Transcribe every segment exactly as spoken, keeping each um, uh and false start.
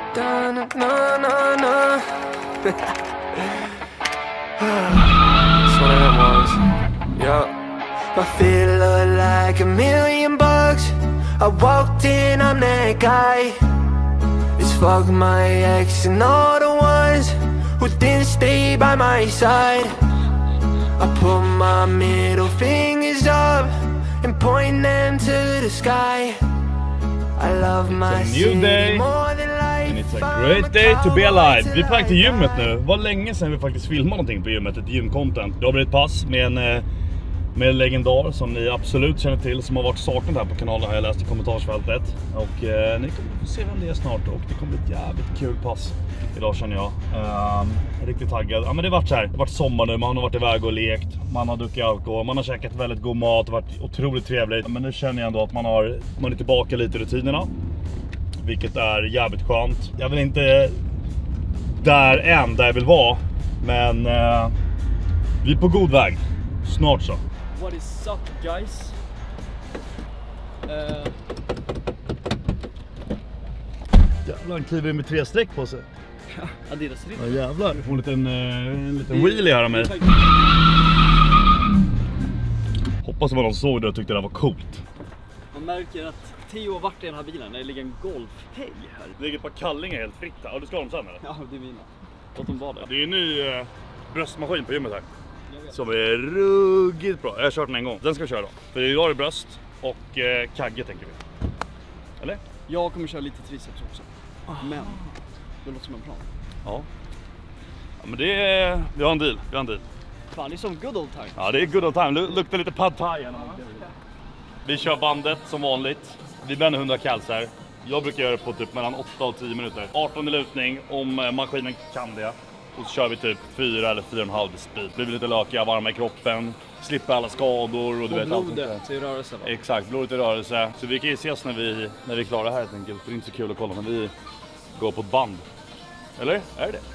na na na na. That's what it was. Yeah. My feet look like a million bucks. I walked in, I'm that guy. It's fuck my ex and all the ones who didn't stay by my side. I put my middle fingers up and point them to the sky. I love my city more than life. And it's a great day to be alive. Vi är på väg till gymmet nu. Det var länge sedan vi faktiskt filmade någonting på gymmet, ett gymcontent. Det har blivit ett pass med en, med en legendar som ni absolut känner till, som har varit saknad här på kanalen, har jag läst i kommentarsfältet. Och eh, ni kommer få se vem det är snart, och det kommer bli ett jävligt kul pass idag, känner jag. Um, riktigt taggad. Ja, men det har varit så här. Det har varit sommar nu, man har varit iväg och lekt, man har druckit alkohol, man har käkat väldigt god mat, det har varit otroligt trevligt. Men nu känner jag ändå att man, har, man är tillbaka lite i rutinerna, vilket är jävligt skönt. Jag vill inte där än, där jag vill vara, men uh, vi är på god väg. Snart så. What is up, guys? Uh... Jävlar, han kliver med tre streck på sig. Adidas ritt. Ja, jävlar. Jag får en liten, uh, en liten wheelie här av mig. Hoppas det var någon som såg det och tyckte det var coolt. Man märker att Theo har varit i den här bilen när det ligger en golfhägg här. Det ligger ett par kallingar helt fritt här. Ja, du ska ha dem sen eller? Ja, det är mina. Låt dem vara det. Det är en ny uh, bröstmaskin på gymmet här. Som är ruggigt bra. Jag har kört den en gång. Den ska vi köra då. För idag är det bröst och eh, kagge, tänker vi. Eller? Jag kommer köra lite triceps också. Ah. Men det låter som en plan. Ja. Ja, men det är... Vi har en deal. Vi har en deal. Fan, det är som good old time. Ja, det är good old time. Det luktar lite pad thai. Vi kör bandet som vanligt. Vi bränner hundra kals här. Jag brukar göra det på typ mellan åtta och tio minuter. arton i lutning om maskinen kan det. Och så kör vi typ fyra eller fyra och en halv speed. Blir lite lökiga, varma i kroppen, slipper alla skador och du och vet blodet i rörelse va? Exakt, blodet i rörelse. Så vi kan ju ses när vi, när vi klarar det här helt enkelt. För det är inte så kul att kolla när vi går på ett band. Eller? Är det?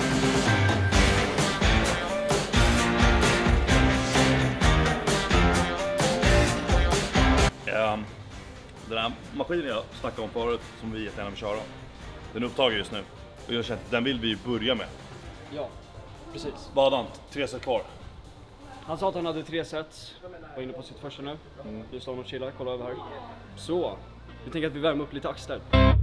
Um, den här maskinen jag snackade om förut, som vi jättegärna vill köra, den är upptagen just nu. Och jag känner att den vill vi börja med. Ja, precis. Vad hade han? Tre set kvar. Han sa att han hade tre sets. Var inne på sitt första nu. Mm. Vi står och chillar, kolla över här. Så, vi tänker att vi värmer upp lite axlar.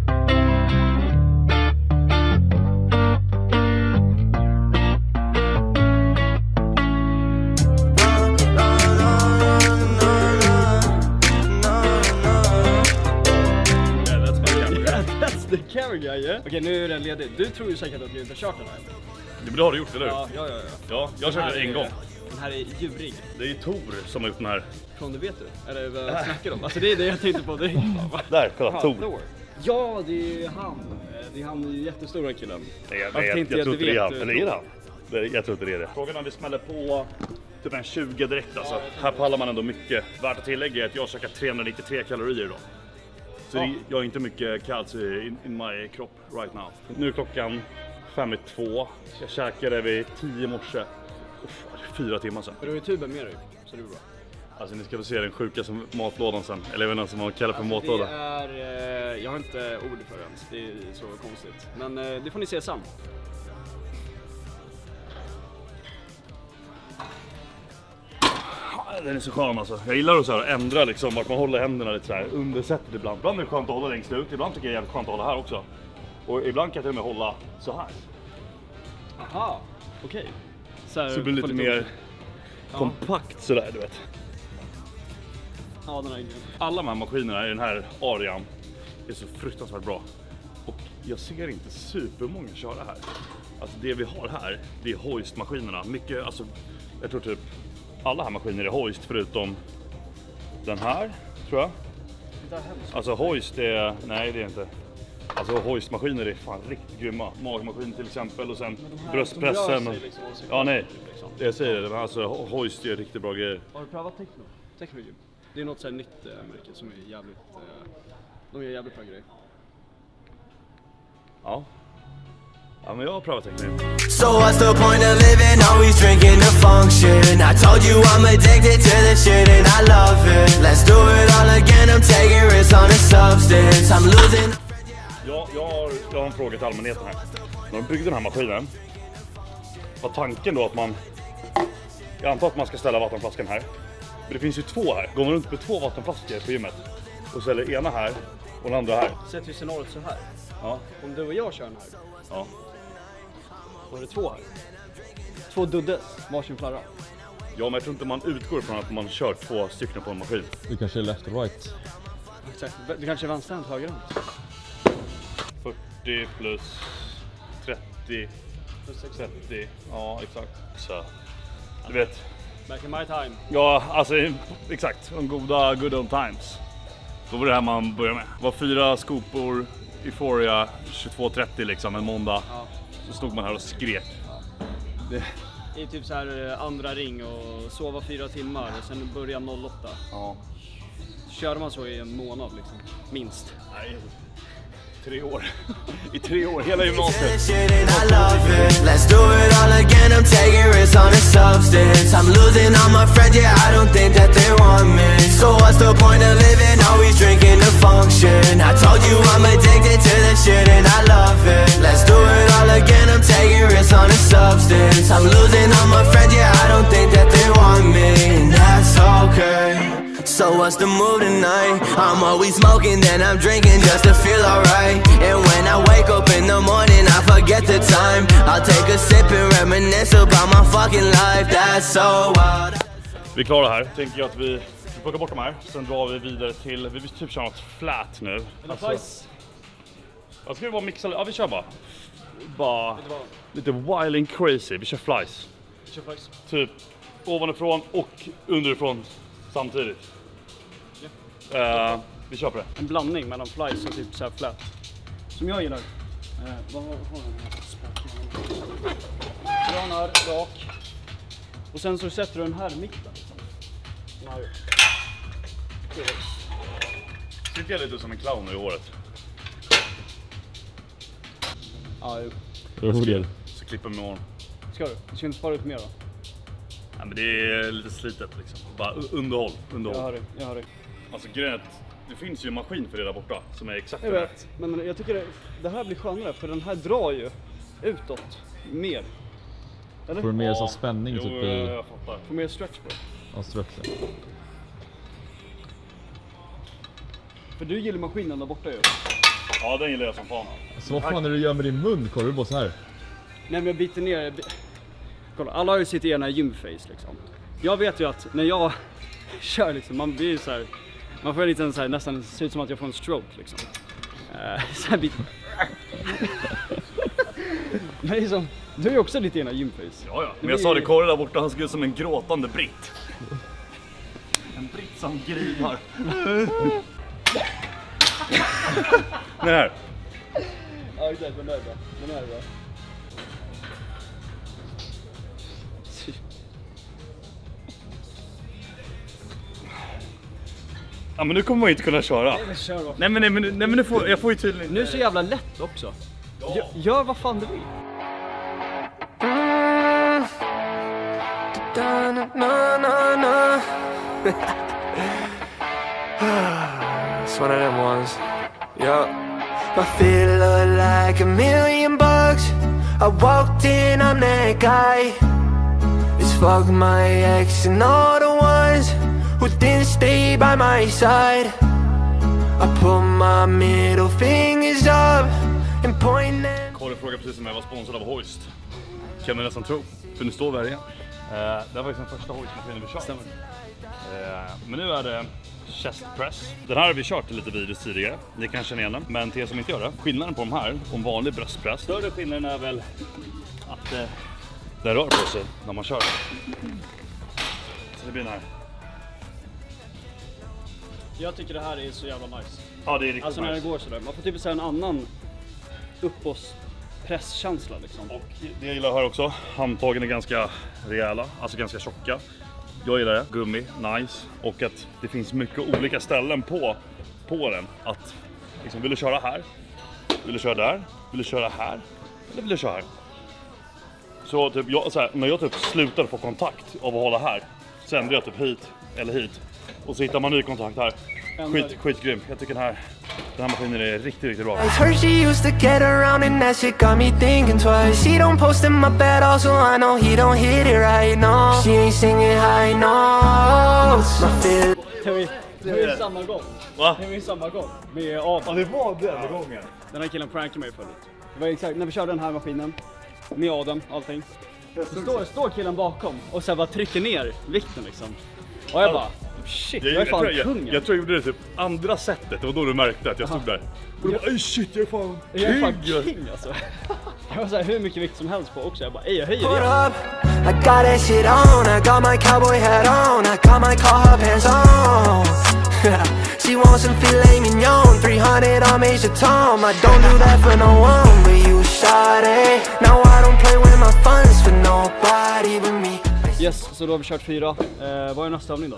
The camera guy, yeah? Okej, okay, nu är den ledig. Du tror ju säkert att du inte har kört den här. Det blir har du gjort, eller hur? Ja, ja, ja. Ja, ja jag körde den en gång. Den här är djurig. Det är Tor som har gjort den här. Från det vet du? Eller vad snackar du om? Alltså det är det jag tänkte på direkt. Där, kolla, Aha, Tor. Thor. Ja, det är han. Det är han jättestora killen. Nej, jag, jag, jag, jag, jag tror inte det är han. Eller är det han? Jag tror inte det är det. Frågan om vi smäller på typ en tjugo direkt alltså. Ja, här pallar man ändå mycket. Värt att tillägga är att jag käkar trehundranittiotre kalorier då. Så ja. Jag har inte mycket kallt in, in my kropp right now. Nu är klockan fem i två. Jag käkade vid tio i morse. Uff, fyra timmar sedan. Du har ju tuben med dig, så det är bra. Alltså ni ska få se den sjuka som matlådan sen. Eller jag vet inte som man kallar för alltså, matlåda. Det är, eh, jag har inte ord för det ens. Det är så konstigt. Men eh, det får ni se sen. Den är så skön alltså. Jag gillar att så här, ändra liksom vart man håller händerna lite så här under sättet ibland. Ibland är det skönt att hålla längst ut. Ibland tycker jag det är jävligt skönt att hålla här också. Och ibland kan jag till och med hålla så här. Aha, okej. Okay. Så, så det blir lite, lite mer ja. kompakt sådär, du vet. Ja, den är grym. Alla de här maskinerna i den här arean är så fruktansvärt bra. Och jag ser inte supermånga köra här. Alltså det vi har här, det är hoistmaskinerna. Mycket, alltså jag tror typ alla här maskiner är hoist förutom den här, tror jag. Alltså hoist är, nej det är inte. Alltså hoistmaskiner är fan riktigt grymma. Magmaskin till exempel och sen bröstpressen. Och, liksom, ja nej, det jag säger det. Men alltså hoist är riktigt bra grejer. Har du prövat Techno? Technogym? Det är något så här nytt äh, märke som är jävligt, äh, de gör jävligt bra grejer. Ja. Ja, men jag har prövat Techno. So what's the point of living, always drinking to function? I told you I'm addicted to the shit and I love it. Let's do it all again, I'm taking risks on a substance. I'm losing. Ja, jag har, jag har en fråga till allmänheten här. När de byggde den här maskinen var tanken då att man, jag antar att man ska ställa vattenflaskan här. Men det finns ju två här. Går man runt med två vattenflaskor på gymmet och ställer ena här och den andra här. Sätter ju scenariot så här. Ja. Om du och jag kör den här. Ja. Då är det två här. Två duddes, varsin flarra. Ja, men jag tror inte man utgår från att man kör två stycken på en maskin. Det kanske är left och right. Exakt. Det kanske är vänsterhänt, högerhänt. fyrtio plus trettio plus trettio. Ja, exakt. Så du vet. Back in my time. Ja, alltså exakt. De goda good old times. Då var det här man började med. Det var fyra skopor, Euphoria, tjugotvå trettio liksom en måndag. Ja. Så stod man här och skrek. Det... I typ så här andra ring och sova fyra timmar och sen börja noll åtta. Ja. Körde man så i en månad liksom, minst. Nej, tre år. I tre år, hela gymnasiet. Let's do it all again, I'm taking risks on a substance. I'm losing all my friends, yeah, I don't think that they want me. So what's the point of living, always drinking to function? I told you I'm addicted to this shit and I love it. Let's do it all again, I'm taking risks on a substance. I'm losing all my friends, yeah, I don't think that they want me. And that's okay. So what's the mood tonight? I'm always smoking, then I'm drinking just to feel alright. And when I wake up in the morning, I forget the time. I'll take a sip and reminisce about my fucking life. That's so wild. Vi är klara här. Tänker jag att vi, vi plockar bort de här. Sen drar vi vidare till, vi vill typ köra något flat nu. Alltså, jag ska vi bara mixa, ja vi kör bara. Bara lite wild and crazy. Vi kör flies. Vi kör flies. Typ ovanifrån och underifrån samtidigt. Yeah. Uh, vi kör på det. En blandning mellan flies och typ så här flat. Som jag gillar. Uh, vad har den här? Granar, rak. Och sen så sätter du den här i mitten. Liksom. Sitter jag lite som en clown i håret? Ja, jo. Roger. Så klipper med imorgon. Ska du? Du ska inte spara ut mer då? Ja, men det är lite slitet liksom. Bara underhåll. underhåll. Jag hör det, jag hör det. Alltså grejen är att det finns ju en maskin för det där borta som är exakt Jag det vet, men jag tycker det, det här blir skönare för den här drar ju utåt mer. Eller? Får du mer Ja. så spänning Jo, typ jag, i jag fattar. Får mer stretch på det. ja, stretchen. För du gillar maskinen där borta ju. Ja, den gillar jag som fan. Så vad fan är det du gör med din mun? Kollar du bara så här? Nej men jag biter ner. Jag bi- Kolla, alla har ju sitt egna gymface liksom. Jag vet ju att när jag kör liksom, man blir så här, man får lite så här, nästan ser ut som att jag får en stroke liksom. Uh, så här bit. Men liksom, du är ju också ditt egna gymface. Ja, ja. Men jag sa det, Kåre där borta, han skulle ut som en gråtande britt. En britt som grinar. Den här. Ja exakt, den där är bra. Den här är bra. Ja, men nu kommer man inte kunna köra. Nej men kör vad fan. Nej men, nej, men, nej, men nu får, jag får ju tydligen... Nu är det så jävla lätt också. Gör, gör vad fan du vill. It's one of them ones. Yeah. My feet look like a million bucks. I walked in, I'm that guy. It's fuck my ex and all the ones who didn't stay by my side. I put my middle fingers up and point them. Kåre frågade precis om jag var sponsrad av Hoist. Kan man nästan tro. För nu står vi här igen. Uh, det var faktiskt den första Hoist-maskinen vi kört. Stämmer. Uh, men nu är det chest press. Den här har vi kört i lite videos tidigare. Ni kan känna igen den. Men till er som inte gör det, skillnaden på de här och en vanlig bröstpress. Större skillnaden är väl att uh, det rör på sig när man kör. Så det blir den här. Jag tycker det här är så jävla nice. Ja, det är riktigt Alltså när det nice. går sådär. Man får typ så här en annan uppås presskänsla liksom. Och det jag gillar här också, handtagen är ganska rejäla, alltså ganska tjocka. Jag gillar det, gummi, nice. Och att det finns mycket olika ställen på, på den. Att liksom, vill du köra här? Vill du köra där? Vill du köra här? Eller vill du köra här? Så typ, jag, så här, när jag typ slutar få kontakt av att hålla här, så ändrar jag typ hit eller hit. Och så hittar man ny kontakt här. Skit, skitgrym. Jag tycker den här, den här maskinen är riktigt, riktigt bra. I heard she used to get around and that shit got me thinking twice. She don't post in my bed, also I know he don't hit it right, no. She ain't singing high notes. My feel. Det var ju samma gång. Va? Det var ju samma gång med Adam. Ja, det var den gången. Den här killen prankade mig förut. Det var exakt när vi körde den här maskinen med Adam, allting. Så står, står killen bakom och så bara trycker ner vikten liksom. Och jag bara, shit, jag, jag är fan jag, kungen. Jag, jag tror jag gjorde det typ andra sättet, det var då du märkte att jag stod där. Och du bara, ej shit, jag är fan king! Jag är fan king alltså. Jag var såhär hur mycket vikt som helst på också. Jag bara, ej jag höjer Hold igen. up, I got that shit on. I got my cowboy hat on. I got my car pants on. She wants some filet mignon. three hundred on Major Tom. I don't do that for no one but you, shawty. Now I don't play with my funds for nobody but me. Yes, så då har vi kört fyra. Eh, vad är nästa övning då?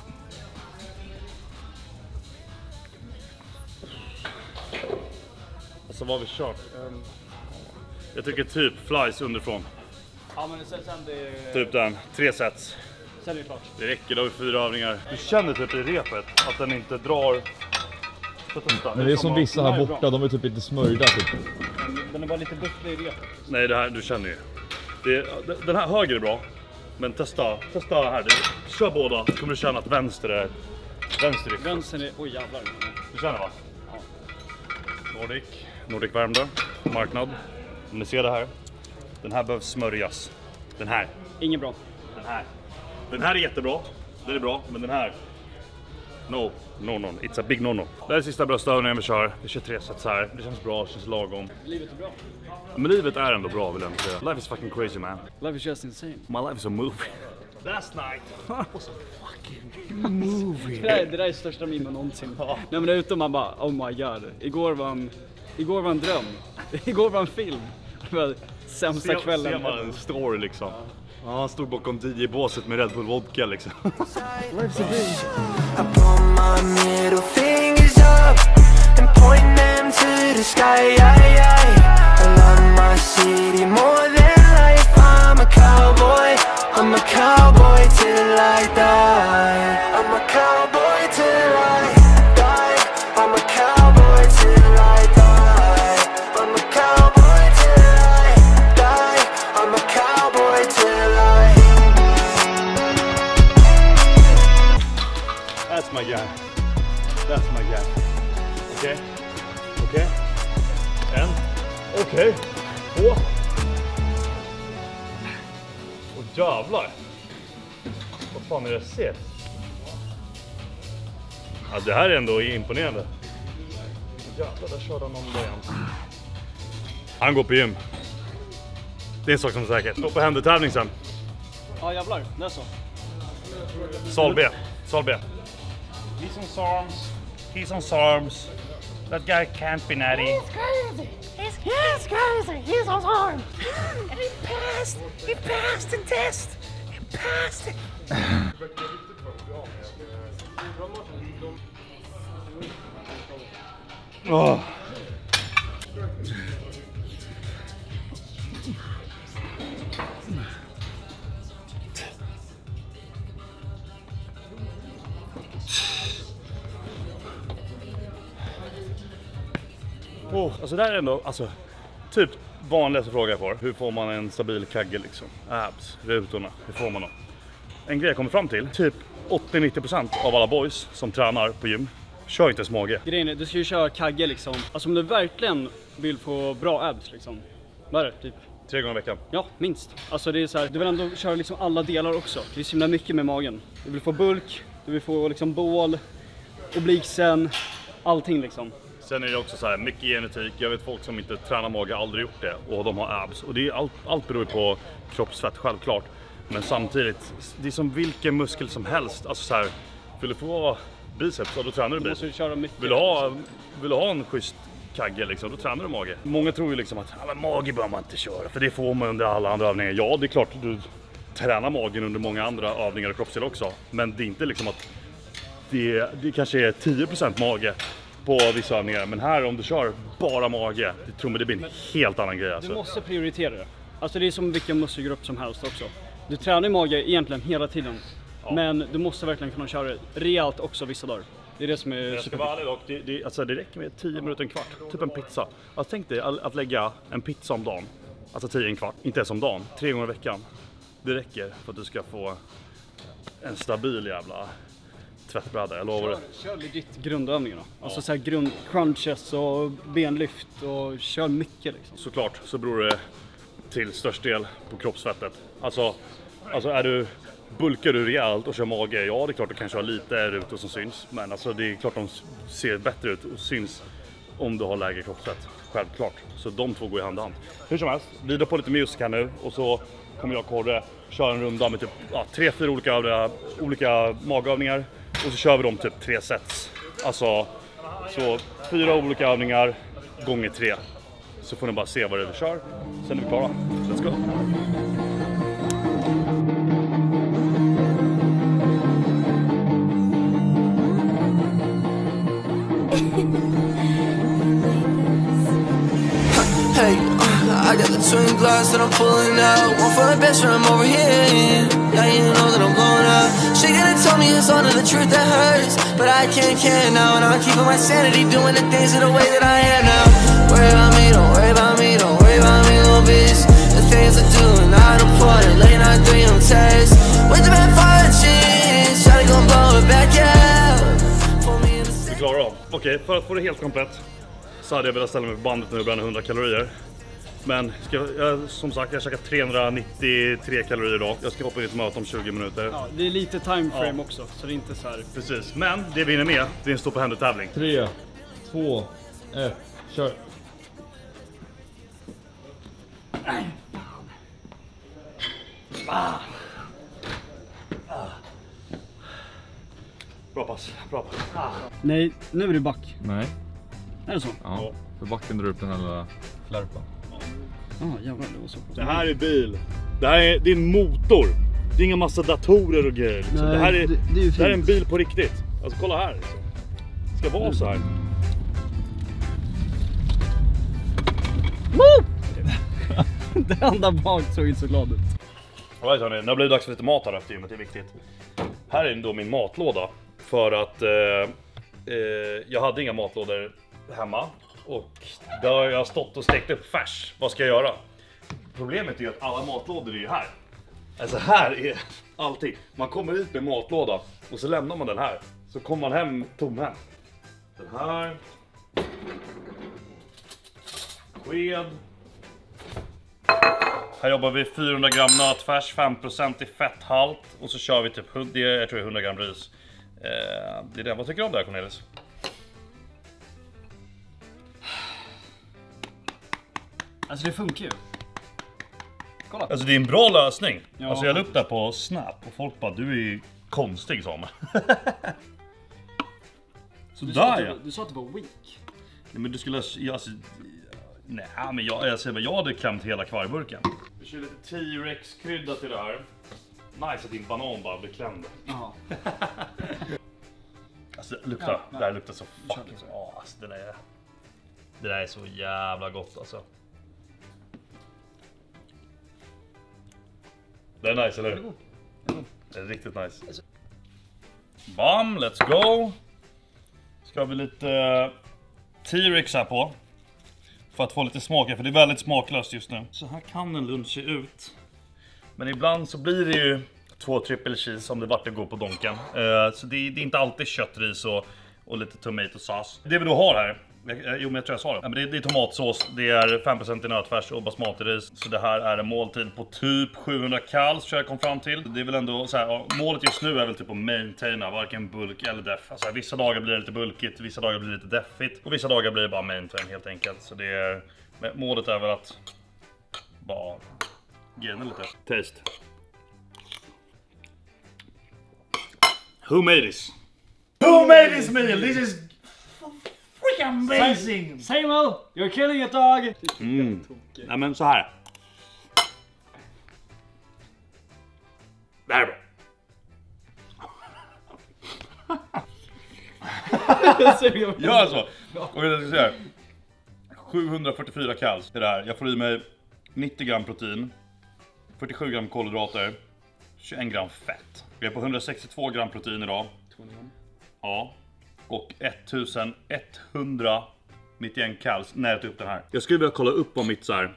Alltså vad har vi kört? Um, jag tycker typ flies underifrån. Ja men sen, sen det... Typ den, tre sets. Sen är det klart. Det räcker, då har vi fyra övningar. Du känner typ i repet att den inte drar. Men det är som vissa här borta, de är typ inte smörjda typ. Den är bara lite bufflig i repet. Nej, det här, du känner ju. Det, den här höger är bra. Men testa, testa här. Du, kör båda, så kommer du känna att vänster är... Vänster är... Vänstern är... Oj jävlar. Du känner va? Ja. Nordic. Nordic Värmdö. Marknad. Om ni ser det här. Den här behövs smörjas. Den här. Inget bra. Den här. Den här är jättebra. Den är bra. Men den här. No. No, no. It's a big no-no. Det här är sista bröstövningen vi kör. Vi kör tre sets här. Det känns bra. Det känns lagom. Livet är bra. Men livet är ändå bra vill jag säga. Life is fucking crazy man. Life is just insane. My life is a movie. Last night was a fucking movie. Det där, det där är största mimen någonsin. Ja. När man är ute och man bara, oh my god. Igår var en, igår var en dröm. Igår var en film. Det var sämsta Se, kvällen. Ser man en story liksom. Ja. Ja, han stod bakom D J-båset med Red Bull vodka liksom. I put my middle fingers up and point them to the sky. I love my city more than life. I'm a cowboy. I'm a cowboy till I die. I'm a cowboy till I die. I'm a cowboy till I die. I'm a cowboy till I die. I'm a cowboy till I. That's my guy. That's my guy. Okej. Okay. Okej. Okay. En. Okej. Okay. Två. Åh jävlar. Vad fan är det jag ser? Ja, det här är ändå imponerande. Jävlar, där körde han någon igen. Han går på gym. Det är en sak som är säkert. Gå på händertävling sen. Ja jävlar, det är så. Sal B. Sal B. He's on SARMs. He's on SARMs. That guy can't be natty. He's crazy. He's, he's crazy. He's on arm. And he passed. He passed the test. He passed it. Oh. Oh, alltså det här är ändå, alltså, typ vanligaste fråga jag får. Hur får man en stabil kagge liksom? Abs, rutorna, hur får man dem? En grej jag kommer fram till, typ åttio till nittio procent av alla boys som tränar på gym kör inte småge. Grejen är, du ska ju köra kagge liksom. Alltså om du verkligen vill få bra abs liksom. Vad är det? Typ? Tre gånger i veckan. Ja, minst. Alltså det är så här, du vill ändå köra liksom alla delar också. Det är så himla mycket med magen. Du vill få bulk, du vill få liksom bål, obliksen, allting liksom. Sen är det också så här, mycket genetik. Jag vet folk som inte tränar mage, aldrig gjort det. Och de har abs. Och det är allt, allt beror på kroppsfett, självklart. Men samtidigt, det är som vilken muskel som helst. Alltså så här, vill du få biceps, då tränar du biceps. Du köra mycket. Vill du ha, vill du ha en schysst kagge liksom, då tränar du mage. Många tror ju liksom att ja, men mage bör man inte köra, för det får man under alla andra övningar. Ja, det är klart du tränar magen under många andra övningar och kroppsdelar också. Men det är inte liksom att det, det kanske är tio procent mage på vissa övningar. Men här om du kör bara mage, det tror mig det blir en helt annan grej alltså. Du måste prioritera det. Alltså det är som vilken muskelgrupp som helst också. Du tränar i mage egentligen hela tiden. Ja. Men du måste verkligen kunna köra rejält också vissa dagar. Det är det som är Jag ska vara ärlig dock, det, det, alltså det räcker med tio minuter, en kvart, typ en pizza. Alltså tänk dig att lägga en pizza om dagen, alltså tio en kvart, inte ens om dagen, tre gånger i veckan. Det räcker för att du ska få en stabil jävla tvättbräda, jag lovar det. Kör, kör legit grundövningar då. Ja. Alltså så här grund, crunches och benlyft och kör mycket liksom. Såklart så beror det till störst del på kroppsfettet. Alltså, alltså är du, bulkar du rejält och kör mage, ja det är klart du kan köra lite rutor som syns. Men alltså det är klart de ser bättre ut och syns om du har lägre kroppsfett. Självklart. Så de två går i hand i hand. Hur som helst, vi drar på lite musik här nu och så kommer jag och Korre köra en runda med typ ja, tre, fyra olika, övriga, olika magövningar. Och så kör vi dem typ tre sets. Alltså, så fyra olika övningar gånger tre. Så får ni bara se vad det är vi kör. Sen är vi klara. Let's go! Hey, uh, I got the twin glass that I'm pulling out. One for the best friend, I'm over here. Yeah, you know that I'm blowing up. She gonna tell me it's all of the truth that hurts, but I can't care now, and I'm keeping my sanity, doing the things in the way that I am now. Worry about me, don't worry about me, don't worry about me, little bitch. The things I do, and I don't put it, late night three on test. With the bad fire cheese, try to go blow it back out. Vi klarar av. Okej, okay, för att få det helt komplett så hade jag velat ställa mig på bandet nu och bränna hundra kalorier. Men ska jag, som sagt, jag käkar trehundranittiotre kalorier idag. Jag ska hoppa in i ett möte om tjugo minuter. Ja, det är lite time frame ja. också, så det är inte så här. Precis, men det vi vinner med, det är en stå på händer-tävling. tre, två, ett, kör! Ah. Ah. Bra pass, bra pass. Ah. Nej, nu är du back. Nej. Är det så? Ja, för backen drar upp den här lilla flärpan. Ja, ah, jävlar, det var så. Det här är bil. Det här är din motor. Det är inga massa datorer och grejer. Liksom. Nej, det, här är, det, det, är det här är en bil på riktigt. Alltså kolla här. Liksom. Det ska vara så här. Det andra bak såg inte så glad ut. Alright hörni, nu blir det dags för lite mat här efter gymmet, det är viktigt. Här är då min matlåda. För att eh, eh, jag hade inga matlådor hemma. Och där har jag stått och stekt upp färs. Vad ska jag göra? Problemet är ju att alla matlådor är ju här. Alltså här är allting. Man kommer ut med matlåda och så lämnar man den här. Så kommer man hem tomhänt. Den här. Sked. Här jobbar vi fyrahundra gram nötfärs, fem procent i fetthalt. Och så kör vi typ jag tror hundra gram ris. Eh, det är det. Vad tycker du om det här, Cornelis? Alltså det funkar ju. Kolla. Alltså det är en bra lösning. Ja. Alltså jag la upp det på Snap och folk bara, du är ju konstig, sa man. Så Du där sa, att ja. du, du sa att det var weak. Nej men du skulle, jag, alltså, nej men jag, jag säger jag hade klämt hela kvargburken. Vi kör lite T-Rex krydda till det här. Nice att din banan bara blir klämd. Jaha. Alltså det luktar, Ja, det här luktar så fucking, ja alltså det där är, det där är så jävla gott alltså. Det är nice, eller hur? Det är riktigt nice. Bam, let's go. Ska vi lite T-Rex här på. För att få lite smak, för det är väldigt smaklöst just nu. Så här kan en lunch se ut. Men ibland så blir det ju två triple cheese om det vart det går på donken. Uh, så det är, det är inte alltid köttris och, och lite tomatosås. Det vi då har här, jo men jag tror jag sa det. Men det, är, det är tomatsås, det är fem procent i nötfärs och basmati-ris. Så det här är en måltid på typ sjuhundra kal, så jag kom fram till. Det är väl ändå så här, målet just nu är väl typ att maintaina varken bulk eller def. Alltså vissa dagar blir det lite bulkigt, vissa dagar blir det lite defigt. Och vissa dagar blir det bara maintain helt enkelt. Så det är, målet är väl att bara gena lite. Taste. Who made this? Who made this meal? This is freaking amazing! Samuel, you're killing it dog! Mm. Nej men så här. Det här är bra. Ja alltså. Och jag ska säga sjuhundrafyrtiofyra kals det där. Jag får i mig nittio gram protein, fyrtiosju gram kolhydrater, tjugoen gram fett. Vi är på hundrasextiotvå gram protein idag. Ja. och ettusenetthundranittioen kals när jag tog upp den här. Jag skulle vilja kolla upp om mitt så här.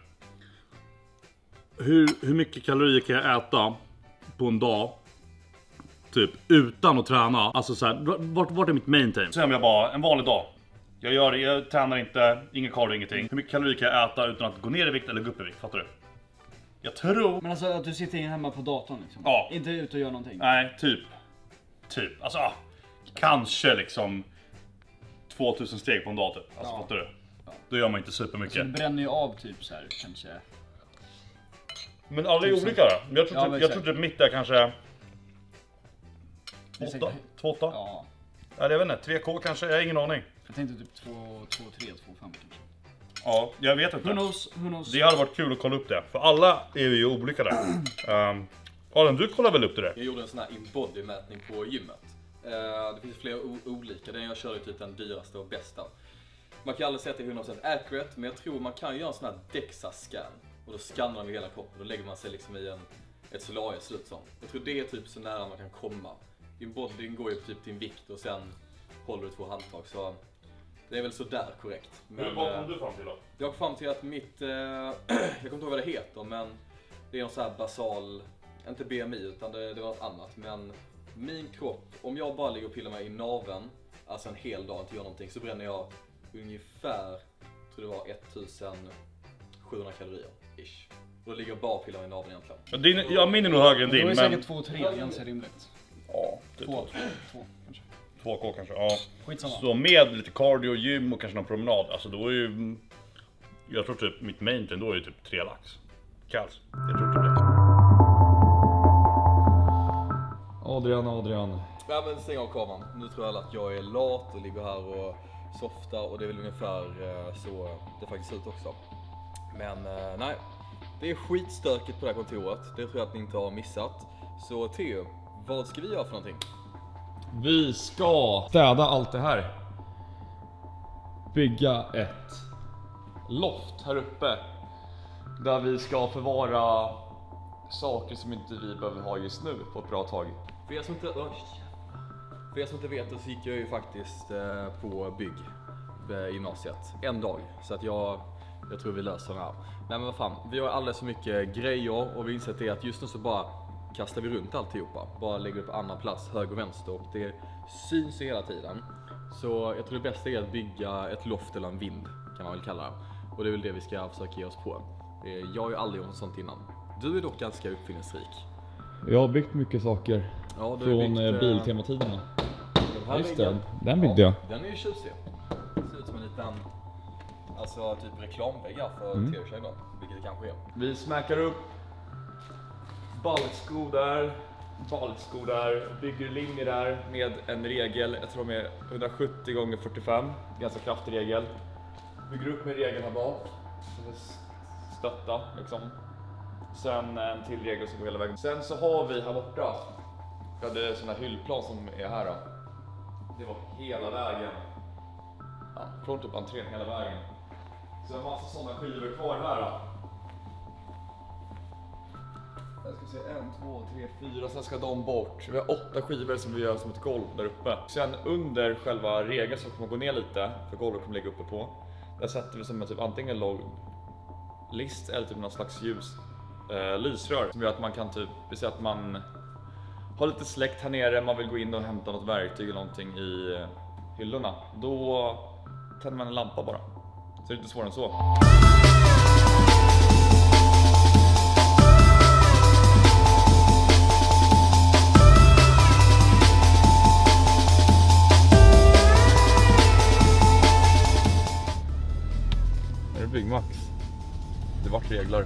Hur, hur mycket kalorier kan jag äta på en dag? Typ utan att träna. Alltså så här, vart, vart är mitt maintain? Så om jag bara, en vanlig dag. Jag gör det, jag tränar inte, ingen cardio, ingenting. Hur mycket kalorier kan jag äta utan att gå ner i vikt eller gå upp i vikt? Fattar du? Jag tror... Men alltså att du sitter in hemma på datorn liksom? Ja. Inte ut och gör någonting? Nej, typ. Typ, alltså kanske liksom tvåtusen steg på en dag typ. Alltså ja. fattar du? Ja. Då gör man inte supermycket. Så du bränner ju av typ så här kanske. Men alla är olika då. Jag tror, ja, typ, jag tror typ mitt är kanske åtta, två åtta. Ja. Ja, jag vet inte, tre K kanske, jag har ingen aning. Jag tänkte typ två tre, två fem kanske. Ja, jag vet inte. Who knows, who knows. Det hade varit kul att kolla upp det. För alla är ju olika där. um, Alan, du kollar väl upp det där? Jag gjorde en sån här in-body-mätning på gymmet. Uh, det finns flera olika, den jag körde typ den dyraste och bästa. Man kan aldrig säga att det är hundra procent accurate, men jag tror man kan göra en sån här DEXA-scan. Och då skannar man hela kroppen, då lägger man sig liksom i en, ett solarie slut som. Jag tror det är typ så nära man kan komma. In-bodyn går ju typ till en vikt och sen håller du två handtag, så det är väl så där korrekt. Men vad kom du fram till då? Jag kom fram till att mitt, eh, jag kommer inte ihåg vad det heter, men det är en sån här basal, inte B M I utan det, det var något annat. Men min kropp, om jag bara ligger och pillar mig i naveln, alltså en hel dag, inte gör någonting, så bränner jag ungefär, tror det var ettusensjuhundra kalorier, ish. Och då ligger jag bara och pillar mig i naveln egentligen. Din, ja, min är nog högre än din, men... men... Då är säkert två tre ganska rimligt. Ja, typ två, två kanske. två K kanske, ja. Skitsamma. Så med lite cardio, gym och kanske någon promenad, alltså då är ju... Jag tror typ mitt maintain då är ju typ tre lax. Kals. Jag tror typ det. Adrian, Adrian. Ja, men stäng av kameran. Nu tror alla att jag är lat och ligger här och softar, och det är väl ungefär så det faktiskt ser ut också. Men nej, det är skitstökigt på det här kontoret. Det tror jag att ni inte har missat. Så Theo, vad ska vi göra för någonting? Vi ska städa allt det här. Bygga ett loft här uppe. Där vi ska förvara saker som inte vi behöver ha just nu på ett bra tag. För er som inte, oh, för er som inte vet det, så gick jag ju faktiskt eh, på bygg i gymnasiet en dag. Så att jag, jag tror vi löser det här. Nej men vad fan, vi har alldeles så mycket grejer och vi insett det att just nu så bara kastar vi runt alltihopa. Bara lägger upp annan plats, höger och vänster, och det syns hela tiden. Så jag tror det bästa är att bygga ett loft eller en vind, kan man väl kalla det. Och det är väl det vi ska försöka ge oss på. Jag har ju aldrig gjort något sånt innan. Du är dock ganska uppfinningsrik. Jag har byggt mycket saker. Ja, du från byggt, Biltema-tiderna. Den här Just det, väggen, den byggde jag. Den är ju tjusig. Det ser ut som en liten, alltså typ reklamvägg här för Mm. T-shirt då, vilket det kanske är. Vi smäckar upp balkskor där, balkskor där, bygger linjer där med en regel, jag tror de är hundrasjuttio gånger fyrtiofem, ganska kraftig regel. Bygger upp med regeln här bak, stötta liksom. Sen en till regel som går hela vägen. Sen så har vi här borta, vi hade sådana hyllplan som är här då. Det var hela vägen, ja, från typ entrén hela vägen. Så en massa sådana skivor kvar här då. Jag ska se en, två, tre, fyra, sen ska de bort. Vi har åtta skivor som vi gör som ett golv där uppe. Sen under själva regeln så kommer man gå ner lite, för golvet kommer ligga uppe på. Där sätter vi som en typ antingen låg list eller typ någon slags ljus eh, lysrör som gör att man kan typ, vi säger att man har lite släkt här nere, man vill gå in och hämta något verktyg eller någonting i eh, hyllorna. Då tänder man en lampa bara. Så det är inte svårare än så. Är det Byggmax? Det vart reglar.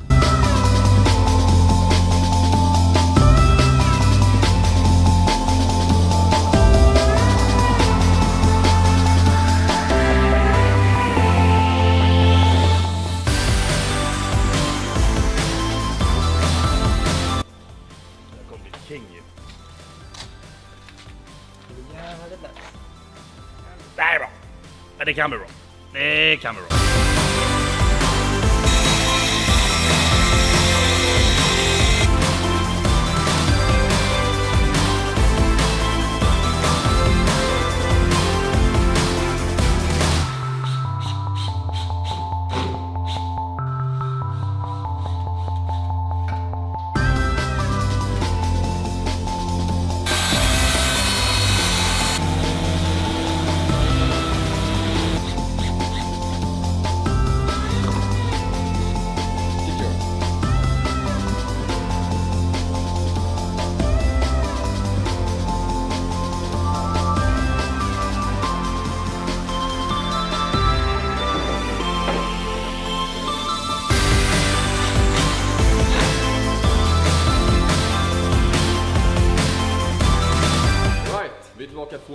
Det här är bra. Ja, det kan bli bra. Det kan bli bra.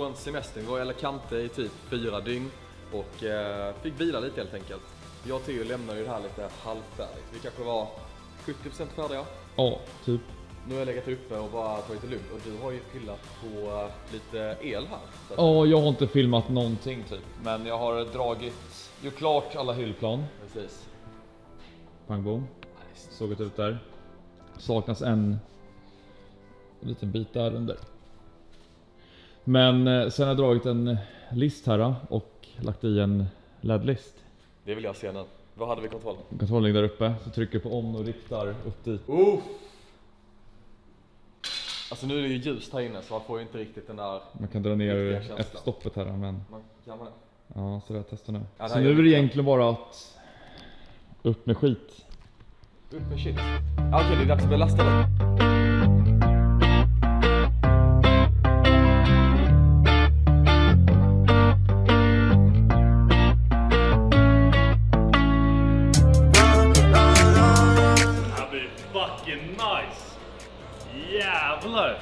från semestern. Vi var i Alicante i typ fyra dygn och eh, fick vila lite helt enkelt. Jag och Theo lämnade ju det här lite halvfärdigt. Vi kanske var sjuttio procent färdiga. Ja, typ. Nu har jag legat uppe och bara tagit det lugnt och du har ju pillat på lite el här. Ja, jag har inte filmat någonting typ. Men jag har dragit, gjort klart alla hyllplan. Precis. Pang bom. Sågat ut där. Saknas en liten bit där under. Men eh, sen har jag dragit en list här och lagt i en L E D-list. Det vill jag se nu. Vad hade vi kontroll? Kontrollen där uppe, så trycker på on och riktar upp dit. Uh. Alltså nu är det ju ljust här inne så man får ju inte riktigt den där. Man kan dra ner F-stoppet här, men Man kan man det? ja, så jag testar nu. Ja, så nu är det egentligen bara att upp med skit. Upp med shit. Ja, okej, det är dags att belasta då. Jävlar!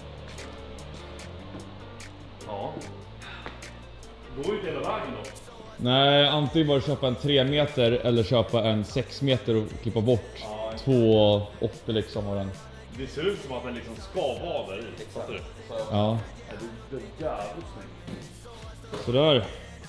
Ja. Går ju inte hela vägen då. Nej, antingen bara köpa en tre meter eller köpa en sex meter och klippa bort ja, två åttio liksom av den. Det ser ut som att den liksom ska vara där i. Fattar du? Ja. Det är jävligt snyggt. Sådär.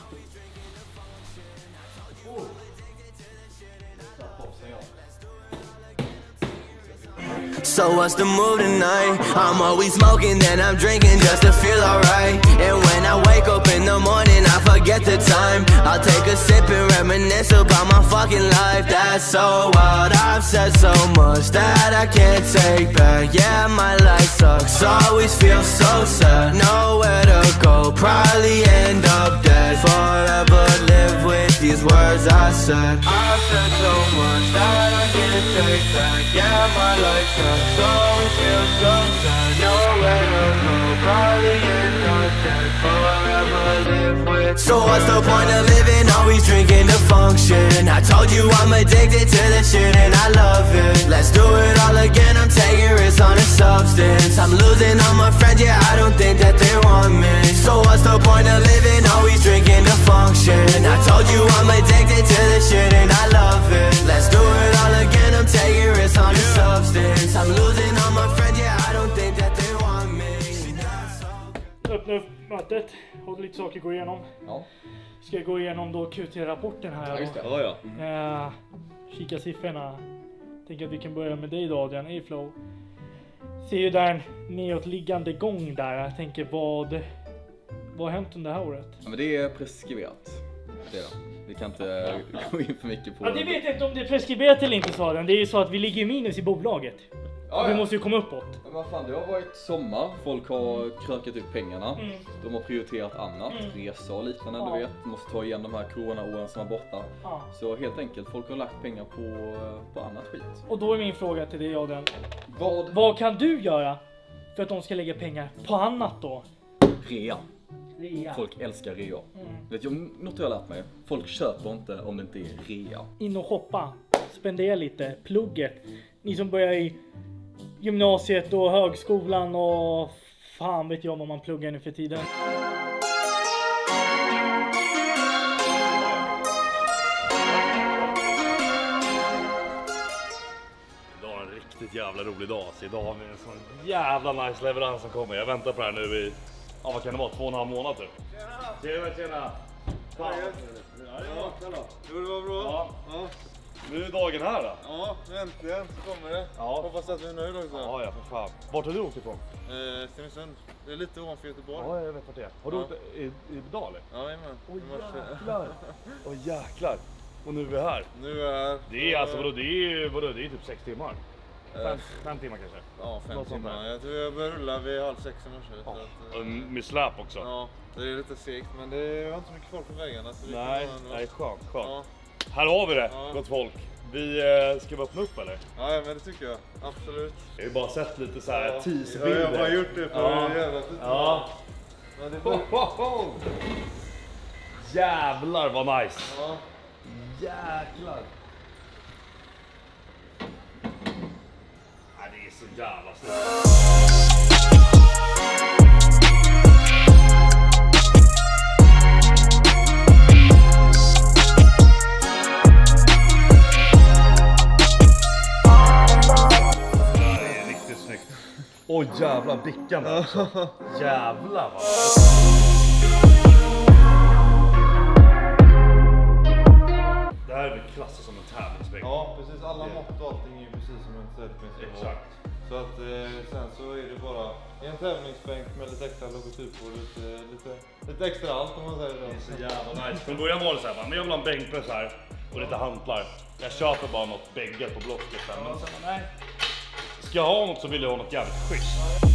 So what's the mood tonight? I'm always smoking, then I'm drinking just to feel alright. And when I wake up in the morning, I forget the time. I'll take a sip and reminisce about my fucking life. That's so wild, I've said so much that I can't take back. Yeah, my life sucks, always feel so sad. Nowhere to go, probably end up dead. Forever live with these words I said. I've said so much that I can't take back. Yeah, my life sucks. So it feels so sad, nowhere to go, probably end up dead, forever live with. So what's the point of living, always drinking to function? I told you I'm addicted to this shit and I love it. Let's do it all again, I'm taking risks on a substance. I'm losing all my friends, yeah, I don't think that they want me. So what's the point of living, always drinking to function? I told you I'm addicted to this shit and I love it. Let's do it all again, I'm taking risks on a substance. I'm losing all my friends, yeah, I don't think that they want me. Öppna upp mötet, har lite saker att gå igenom. Ja. Ska jag gå igenom då Q T-rapporten här. Ja, just det. Ja, ja. Mm. Uh, kika siffrorna. Tänker att vi kan börja med dig då, Adrian, A-Flow. Ser ju där en nedåtliggande gång där. Jag tänker, vad, vad har hänt under det här året? Ja, men det är preskriberat. Det är det. Vi kan inte gå in för mycket på ja, det. Vet jag inte om det är preskriberat eller inte, sa den. Det är ju så att vi ligger i minus i bolaget. Ja, vi ja. måste ju komma uppåt. Men vad fan, det har varit sommar. Folk har krökat ut pengarna. Mm. De har prioriterat annat. Mm. Resa och liknande, ja. Du vet. Måste ta igen de här corona-åren som är borta. Ja. Så helt enkelt, folk har lagt pengar på, på annat skit. Och då är min fråga till dig, Adrian. Vad? Vad kan du göra för att de ska lägga pengar på annat då? Rea. Rea. Folk älskar rea. Mm. Vet jag, något jag har lärt mig. Folk köper inte om det inte är rea. In och shoppa. Spendera lite. Plugget. Ni som börjar i gymnasiet och högskolan och fan vet jag vad man pluggar nu för tiden. Idag är en riktigt jävla rolig dag. Så idag har vi en sån jävla nice leverans som kommer. Jag väntar på det här nu i, ja vad kan det vara, två och en halv månad typ. Tjena, tjena. Fan. Ja, ja, jo, det var bra. Ja. Ja. Nu är dagen här då. Ja, äntligen så kommer det. Ja. Hoppas att vi är nöjda också. Ja, ja, för fan. Vart har du åkt ifrån? Eh, Stenungsund. Det är lite ovanför Göteborg. Ja, jag vet vart det är. Har du ja. åkt i, i Dali? Ja, jajamän. Åh jäklar. Åh jäklar. Och nu är vi här. Nu är vi här. Det är alltså, vadå, det är, vadå, det är typ sex timmar. Fem, fem timmar kanske? Ja, fem timmar. Jag tror jag börjar rulla vid halv sex i morse. Ja. Att, med släp också. Ja, det är lite segt, men det är inte så mycket folk på vägarna. Så nej, nej, skönt, skönt. Ja. Här har vi det, ja. Gott folk. Vi eh, ska vi öppna upp eller? Ja, men det tycker jag. Absolut. Jag har ju bara sett lite så här ja. teaserbilder. Ja, jag har bara gjort det för ja. att jävla lite. Ja. Men det var... oh, oh, oh. Jävlar vad nice. Ja. Jäklar. Nej, det är så jävla stort. Oj jävlar, bickan alltså. Jävlar va. Det här är klassat som en tävlingsbänk. Ja, precis. Alla mått och allting är ju precis som en tävlingsbänk. Exakt. Så att eh, sen så är det bara en tävlingsbänk med lite extra logotyp och lite, lite, lite extra allt om man säger det. Det är så jävla nice. Från början var det såhär, men jag vill ha en bänkpress här och lite hantlar. Jag köper bara något bägge på Blocket sen. Men sen, nej. Ska jag ha något så vill jag ha något jävligt schysst.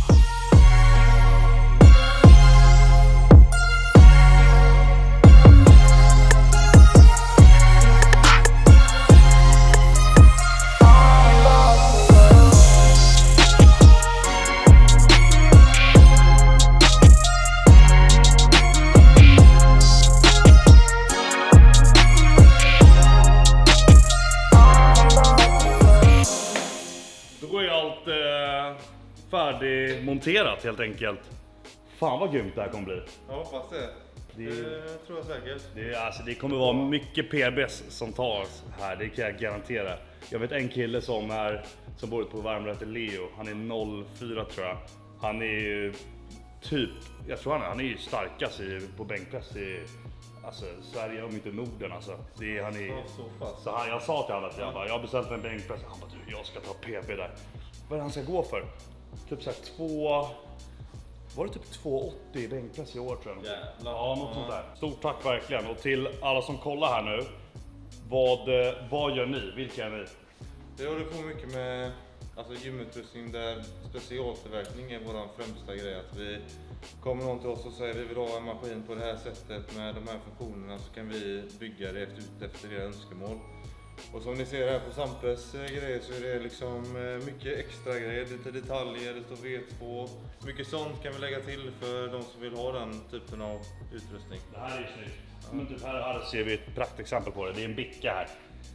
Färdigmonterat helt enkelt. Fan vad grymt det här kommer bli. Jag hoppas det. Det, det tror jag säkert. Det, alltså, det kommer vara mycket P Bs som tas här, det kan jag garantera. Jag vet en kille som är som bor på Värmdö, heter Leo. Han är noll fyra tror jag. Han är ju typ, jag tror han är, han är ju starkast i, på bänkpress i alltså, Sverige, om inte Norden alltså. Det är, han är, ja, så fast. Så han, jag sa till honom att jag, bara, jag har beställt en bänkpress. Han bara, du, jag ska ta P B där. Vad är det han ska gå för? Typ såhär två... Var det typ två åttio i bänkpress i år tror jag? Yeah. Ja, något sånt där. Stort tack verkligen. Och till alla som kollar här nu. Vad, vad gör ni? Vilka är ni? Vi håller på mycket med alltså, gymutrustning där specialtillverkning är vår främsta grej. Att vi kommer någon till oss och säger vi vill ha en maskin på det här sättet med de här funktionerna, så kan vi bygga det efter, efter era önskemål. Och som ni ser här på Sampes grejer så är det liksom mycket extra grejer, lite detaljer, det står V två. Mycket sånt kan vi lägga till för de som vill ha den typen av utrustning. Det här är ju snyggt. Ja. Men typ här, här ser vi ett praktexempel på det. Det är en bicka här.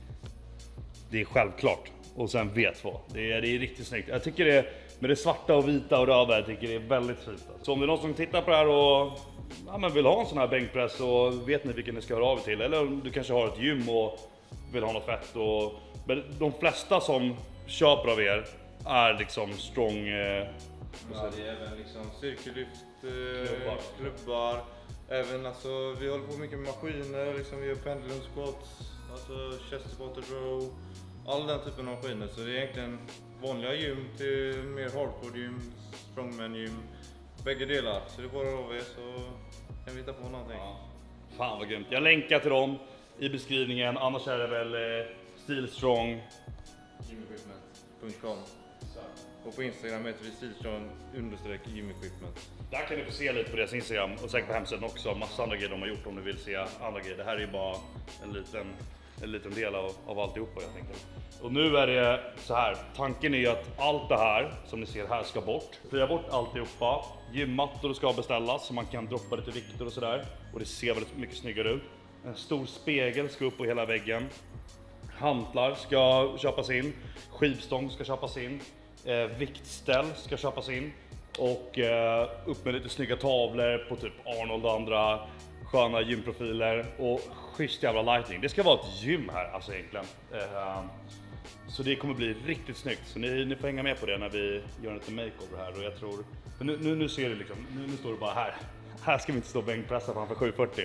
Det är självklart. Och sen V två. Det är, det är riktigt snyggt. Jag tycker det med det svarta och vita och röda, jag tycker det är väldigt fint. Så om det är någon som tittar på det här och ja, men vill ha en sån här bänkpress, så vet ni vilken ni ska höra av er till. Eller om du kanske har ett gym och vill ha något fett. Och, men de flesta som köper av er är liksom strong... Eh, ja, det är även liksom cirkellyft, eh, klubbar. klubbar. Även alltså, vi håller på mycket med maskiner, liksom vi gör pendulum squats, alltså chest squat row, all den typen av maskiner. Så det är egentligen vanliga gym till mer hardcore gym, strongman gym, bägge delar. Så det är bara av er så kan vi hitta på någonting. Ja. Fan vad grymt. Jag länkar till dem i beskrivningen, annars är det väl eh, Steelstrong gymequipment punkt com. Och på Instagram heter vi Steelstrong understreck gymequipment. Där kan ni få se lite på deras Instagram och säkert på hemsidan också. Massa andra grejer de har gjort om ni vill se andra grejer. Det här är ju bara en liten, en liten del av, av alltihopa jag tänker. Och nu är det så här. Tanken är ju att allt det här som ni ser här ska bort. Vi har bort alltihopa. Gymmattor ska beställas så man kan droppa lite vikter och sådär. Och det ser väldigt mycket snyggare ut. En stor spegel ska upp på hela väggen. Hantlar ska köpas in. Skivstång ska köpas in. Eh, viktställ ska köpas in. Och eh, upp med lite snygga tavlor på typ Arnold och andra sköna gymprofiler. Och schysst jävla lighting. Det ska vara ett gym här alltså egentligen. Eh, så det kommer bli riktigt snyggt. Så ni, ni får hänga med på det när vi gör en liten makeover här. Och jag tror... Nu, nu, nu ser du liksom, nu, nu står det bara här. Här ska vi inte stå och bänkpressa framför sju fyrtio.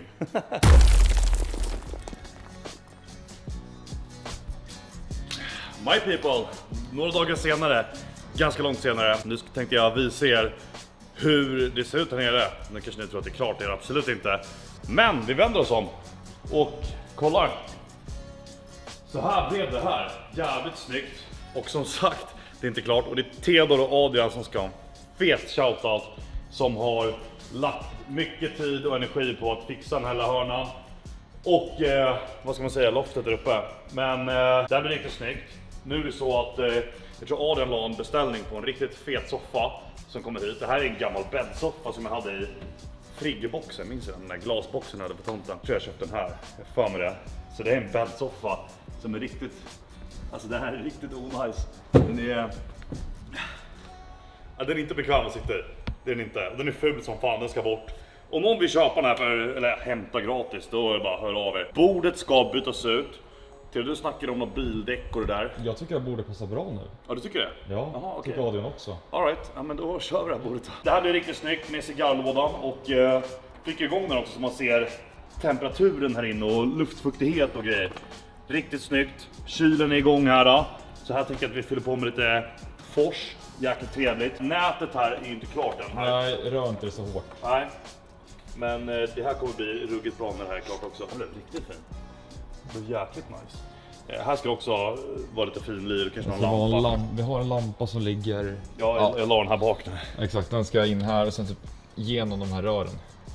My people, några dagar senare, ganska långt senare. Nu tänkte jag visa er hur det ser ut här nere. Nu kanske ni tror att det är klart, det är absolut inte. Men vi vänder oss om och kollar. Så här blev det här, jävligt snyggt. Och som sagt, det är inte klart. Och det är Theodor och Adrian som ska ha en fet shoutout, som har lagt mycket tid och energi på att fixa den här lilla hörnan. Och eh, vad ska man säga, loftet där uppe. Men eh, det här blir riktigt snyggt. Nu är det så att eh, jag tror Adrian la en beställning på en riktigt fet soffa som kommer hit. Det här är en gammal bäddsoffa som jag hade i friggeboxen. Minns jag den där glasboxen jag hade på tomten? Jag tror jag köpte den här, jag får med det. Så det är en bäddsoffa som är riktigt, alltså den här är riktigt onajs. Den är, ja, den är inte bekväm att sitta i. Det är den inte. Den är ful som fan, den ska bort. Om någon vill köpa den här för, eller hämta gratis, då är det bara hör av er. Bordet ska bytas ut Till du snackar om något bildäck och det där. Jag tycker det borde passa bra nu. Ja, du tycker det? Ja, Jaha, okej. tycker Adrian också. All right, ja, men då kör vi det här bordet. Det här blir riktigt snyggt med cigarrlådan och eh, fick igång den också så man ser temperaturen här inne och luftfuktighet och grejer. Riktigt snyggt. Kylen är igång här då. Så här tycker jag att vi fyller på med lite fors. Jäkligt trevligt. Nätet här är inte klart än. Nej, rör inte det så hårt. Nej. Men eh, det här kommer bli ruggigt bra när det här är klart också. Det blev riktigt fint. Det blev jäkligt nice. Eh, här ska också vara lite fin lir, kanske någon Alltså, lampa. lamp, vi har en lampa som ligger... Ja, jag, Ja. jag la den här bak nu. Exakt, den ska in här och sen typ genom de här rören.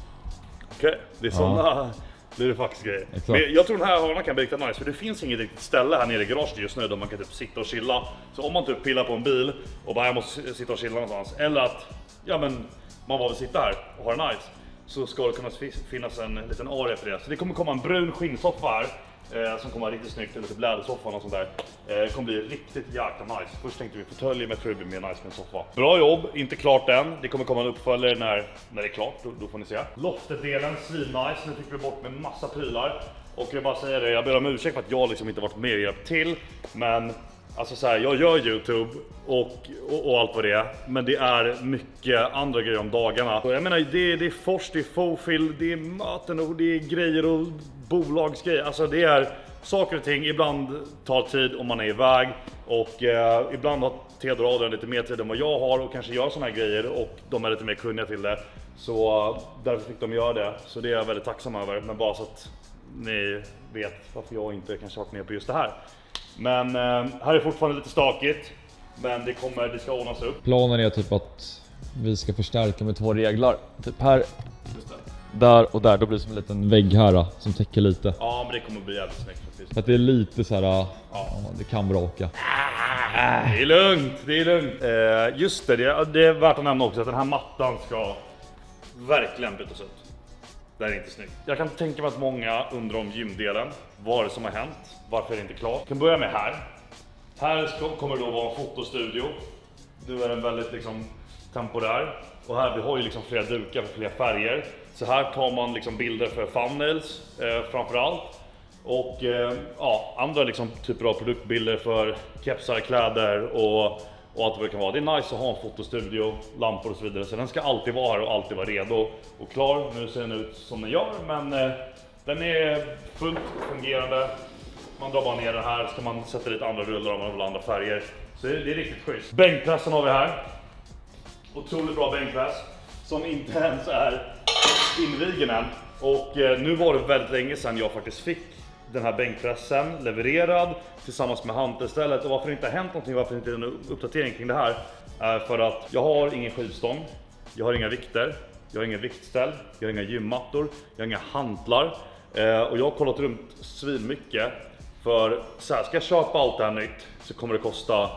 Okej, okay. Det är sådana... Det är det faktiskt grejer. Exakt. Men jag tror den här hörnan kan bli riktigt nice för det finns inget riktigt ställe här nere i garaget just nu där man kan typ sitta och chilla. Så om man typ pillar på en bil och bara jag måste sitta och chilla någonstans eller att ja men man bara vill sitta här och ha det nice så ska det kunna finnas en liten area för det. Så det kommer komma en brun skinnsoffa här eh, som kommer vara riktigt snyggt, eller typ lädersoffan och sånt där. Eh, det kommer bli riktigt jäkla nice. Först tänkte vi fåtölj med tror jag blir mer nice med en soffa. Bra jobb, inte klart än. Det kommer komma en uppföljare när, när det är klart, då, då får ni se. Loftet-delen, svin nice. Nu fick vi bort med massa prylar. Och jag bara säger det, jag ber om ursäkt för att jag liksom inte varit med och hjälpt till. Men alltså så här, jag gör YouTube och, och, och allt vad det är. Men det är mycket andra grejer om dagarna. Och jag menar, det, det är fors, det är fofil, det är möten och det är grejer och bolagsgrejer. Alltså det är saker och ting. Ibland tar tid om man är iväg. Och eh, ibland har Theodor och Adrian lite mer tid än vad jag har och kanske gör såna här grejer. Och de är lite mer kunniga till det. Så uh, därför fick de göra det. Så det är jag väldigt tacksam över. Men bara så att ni vet varför jag inte kanske varit med på just det här. Men eh, här är fortfarande lite stakigt. Men det kommer, det ska ordnas upp. Planen är typ att vi ska förstärka med två reglar. Typ här, där och där. Då blir det som en liten vägg här då, som täcker lite. Ja, men det kommer bli jävligt snyggt faktiskt. För att det är lite så här, ja, det kan braka. Det är lugnt, det är lugnt. Eh, just det, det, det är värt att nämna också att den här mattan ska verkligen bytas ut. Det är inte snyggt. Jag kan tänka mig att många undrar om gymdelen. Vad är det som har hänt? Varför är det inte klart? Jag kan börja med här. Här ska, kommer det då vara en fotostudio. Nu är den väldigt liksom temporär. Och här vi har ju liksom flera dukar för flera färger. Så här tar man liksom bilder för thumbnails eh, framförallt. Och eh, ja, andra liksom typer av produktbilder för kepsar, kläder och, och allt vad det kan vara. Det är nice att ha en fotostudio, lampor och så vidare. Så den ska alltid vara här och alltid vara redo och klar. Nu ser den ut som den gör, men eh, den är fullt fungerande. Man drar bara ner den här, ska man sätta lite andra rullar om man vill andra färger. Så det, det är riktigt schysst. Bänkpressen har vi här. Otroligt bra bänkpress som inte ens är invigen än. Och eh, nu var det väldigt länge sedan jag faktiskt fick den här bänkpressen levererad tillsammans med hantelstället. Och varför det inte har hänt någonting, varför det inte är en uppdatering kring det här är för att jag har ingen skivstång, jag har inga vikter, jag har ingen viktställ, jag har inga gymmattor, jag har inga hantlar. Eh, och jag har kollat runt svin mycket. För så här, ska jag köpa allt det här nytt så kommer det kosta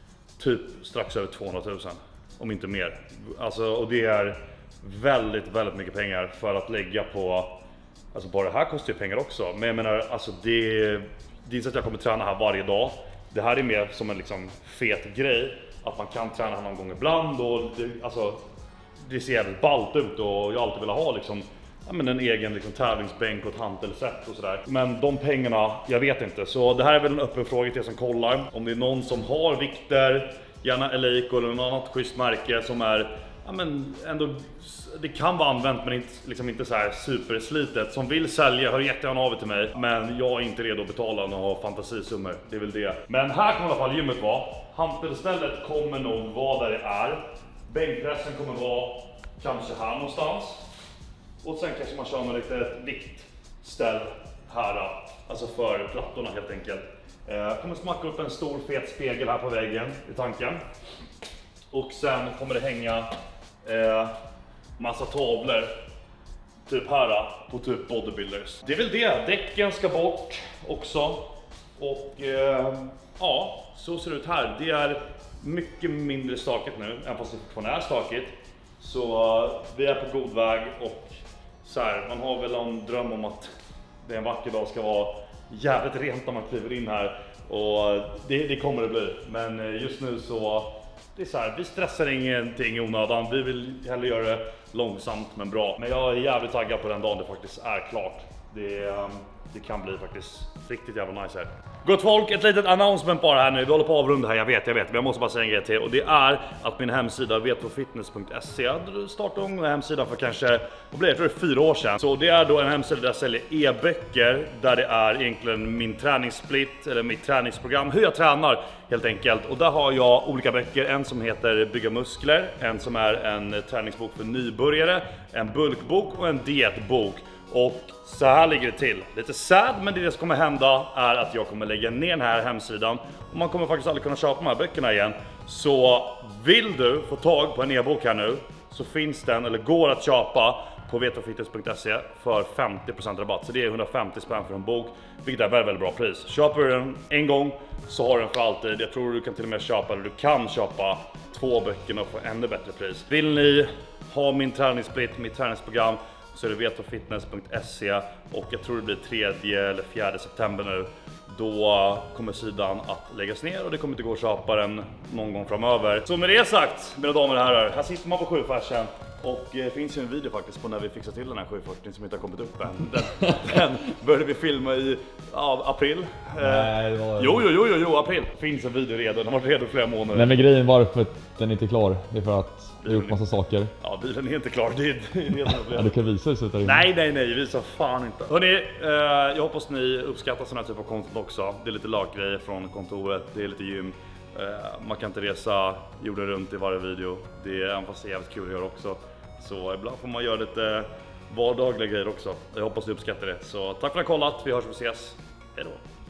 typ strax över tvåhundratusen. Om inte mer. Alltså, och det är väldigt, väldigt mycket pengar för att lägga på. Alltså bara det här kostar ju pengar också. Men jag menar, alltså det, det är inte så att jag kommer träna här varje dag. Det här är mer som en liksom fet grej. Att man kan träna här någon gång ibland. Och det, alltså, det ser jävligt ballt ut och jag har alltid velat ha liksom, ja, men en egen liksom, tävlingsbänk och ett hantelsätt och sådär. Men de pengarna, jag vet inte. Så det här är väl en öppen fråga till er som kollar. Om det är någon som har vikter, gärna Eleiko eller något annat schysst märke som är, ja men ändå, det kan vara använt men inte, liksom inte så här superslitet. Som vill sälja, hör jättegärna av er till mig. Men jag är inte redo att betala några fantasisummor, det är väl det. Men här kommer i alla fall gymmet vara. Hantelstället kommer nog vara där det är. Bänkpressen kommer vara kanske här någonstans. Och sen kanske man kör med lite viktställ här, alltså för plattorna helt enkelt. Jag kommer smacka upp en stor fet spegel här på väggen i tanken. Och sen kommer det hänga eh, massa tavlor typ här på typ bodybuilders. Det är väl det, däcken ska bort också. Och eh, ja, så ser det ut här. Det är mycket mindre stakigt nu, även fast det fortfarande är stakigt. Så uh, vi är på god väg och så här, man har väl en dröm om att det en vacker dag ska vara jävligt rent när man kliver in här. Och det, det kommer det bli. Men just nu så, det är så här, vi stressar ingenting i onödan. Vi vill hellre göra det långsamt men bra. Men jag är jävligt taggad på den dagen det faktiskt är klart. Det, um, det kan bli faktiskt riktigt jävla nice här. Gott folk, ett litet announcement bara här nu. Vi håller på att avrunda här, jag vet, jag vet. Men jag måste bara säga en grej till. Och det är att min hemsida vetrofitness punkt se, jag startade igång den här hemsidan för kanske, vad blir det, jag tror det är fyra år sedan. Så det är då en hemsida där jag säljer e-böcker. Där det är egentligen min träningssplit, eller mitt träningsprogram. Hur jag tränar helt enkelt. Och där har jag olika böcker. En som heter Bygga muskler. En som är en träningsbok för nybörjare. En bulkbok och en dietbok. Och så här ligger det till. Lite sad, men det som kommer hända är att jag kommer lägga ner den här hemsidan. Och man kommer faktiskt aldrig kunna köpa de här böckerna igen. Så vill du få tag på en e-bok här nu, så finns den, eller går att köpa på vetrofitness punkt se för femtio procent rabatt. Så det är hundrafemtio spänn för en bok, vilket är väldigt, väldigt bra pris. Köper du den en gång så har du den för alltid. Jag tror du kan till och med köpa, eller du kan köpa två böckerna och få ännu bättre pris. Vill ni ha min träningssplit, mitt träningsprogram, så är det vetrofitness punkt se, och jag tror det blir tredje eller fjärde september nu. Då kommer sidan att läggas ner och det kommer inte gå att köpa den någon gång framöver. Så med det sagt, mina damer och herrar, här sitter man på sju färsen. Och det finns ju en video faktiskt på när vi fixar till den här sju fyrtio som inte har kommit upp än. Den, den började vi filma i ja, april. Nej, det var... Jo, jo, jo, jo, jo, april. Finns en video redo, den har varit redo flera månader. Nej, men grejen var för att den inte är klar. Det är för att vi har gjort massa saker. Ja, bilen är inte klar. Det är, det är helt ja, du kan visa det så där inne. Nej, nej, nej, visa fan inte. Hörrni, eh, jag hoppas ni uppskattar sådana här typ av content också. Det är lite laggrejer från kontoret, det är lite gym. Eh, man kan inte resa jorden runt i varje video. Det är även fast det är jävligt kul att göra också. Så ibland får man göra lite vardagliga grejer också. Jag hoppas ni uppskattar det. Så tack för att ni har kollat, vi hörs och ses. Hej då.